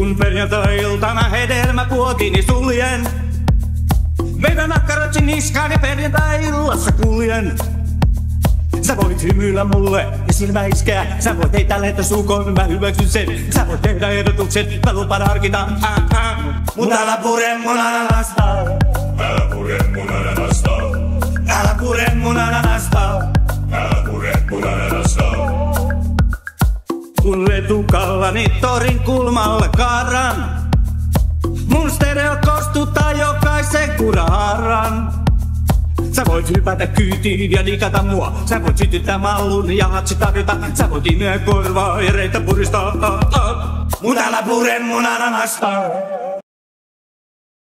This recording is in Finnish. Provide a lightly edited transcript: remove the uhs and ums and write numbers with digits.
Kun perjantai-iltana hedelmäpuotini suljen, vedän akkaratsi niskaan ja perjantai-illassa kuljen. Sä voit hymyillä mulle ja silmä iskää. Sä voit heittää lentosuukon, mä hyväksyn sen. Sä voit tehdä ehdotukset, mä lupaan harkita. Mut älä pure mun ananasta. Älä pure mun ananasta. Älä pure mun ananasta. Älä pure mun ananasta. Kun letukallani torin kulmalle kaaran, mun stereo kostuttaa jokaisen kuraharan. Sä voit hypätä kyytiin ja nikata mua. Sä voit sytyttää mallun ja hatsi tarjota. Sä voit imeä korvaa ja reitä puristaa. Mut älä pure mun ananasta.